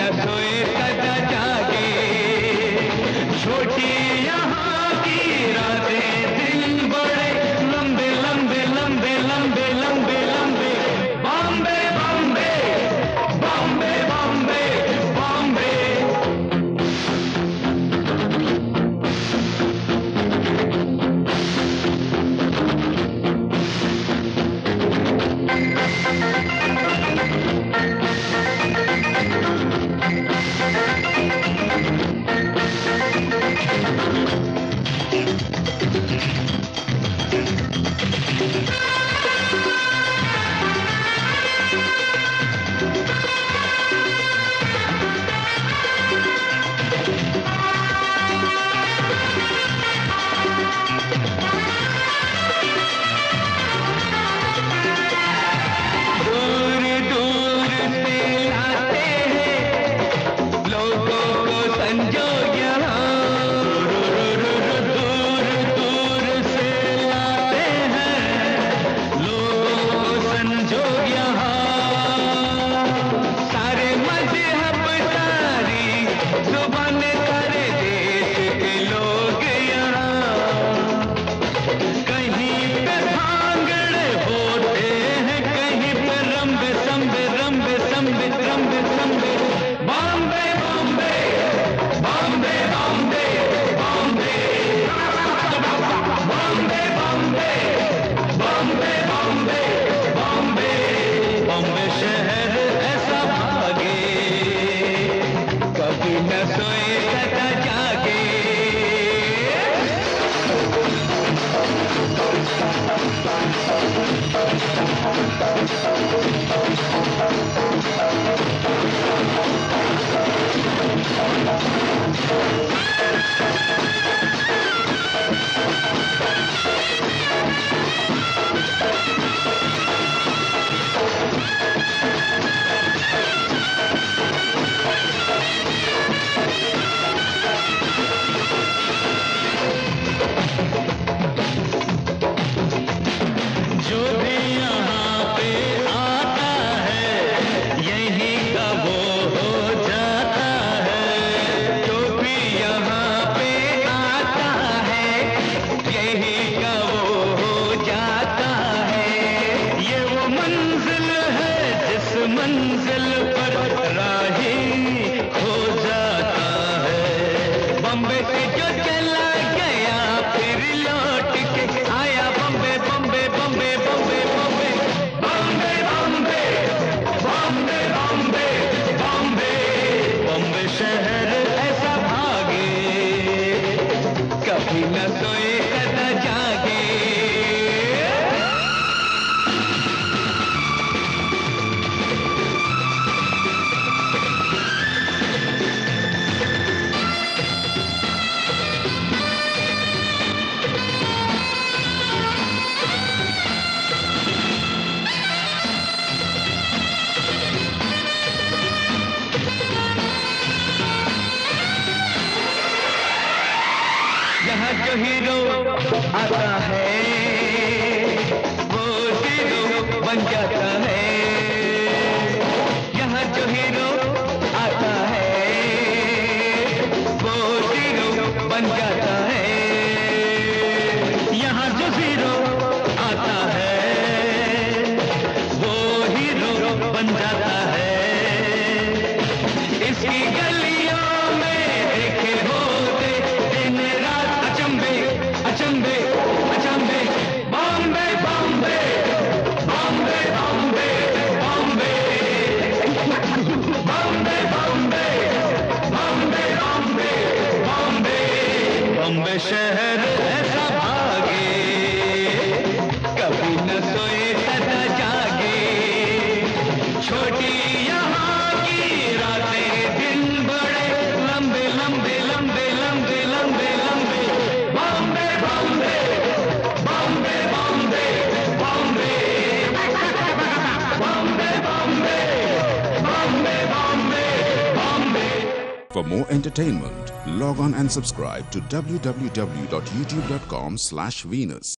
न सोए सदा जागे, छोटी यहाँ की रातें दिन बड़े लंबे लंबे लंबे लंबे लंबे लंबे। बॉम्बे बॉम्बे बॉम्बे बॉम्बे बॉम्बे। मंजिल पर राही खो जाता है। बम्बे से जो चला गया फिर लौट के आया बम्बे बम्बे बम्बे बम्बे बम्बे बम्बे बम्बे बम्बे बम्बे बम्बे। बम्बे शहर ऐसा भागे कभी न सोए सदा जागे। यहाँ जो हीरो आता है वो हीरो बन जाता है। यहाँ जो हीरो आता है वो हीरो बन जाता है। यहाँ जो हीरो आता है वो हीरो बन जाता है। इसकी गलियों में देखे होते दिन रात अचंबे अचंबे अचंबे। बॉम्बे बॉम्बे बॉम्बे बॉम्बे बॉम्बे बॉम्बे बॉम्बे बॉम्बे बॉम्बे बॉम्बे। बॉम्बे शहर ऐसा भागे कभी न सोए सदा जागे। छोटी यहाँ की रातें दिन बड़े लंबे लंबे लंबे लंबे लंबे लंबे। Bombay Bombay Bombay Bombay Bombay Bombay Bombay Bombay Bombay Bombay. For more entertainment, log on and subscribe to www.youtube.com/Venus.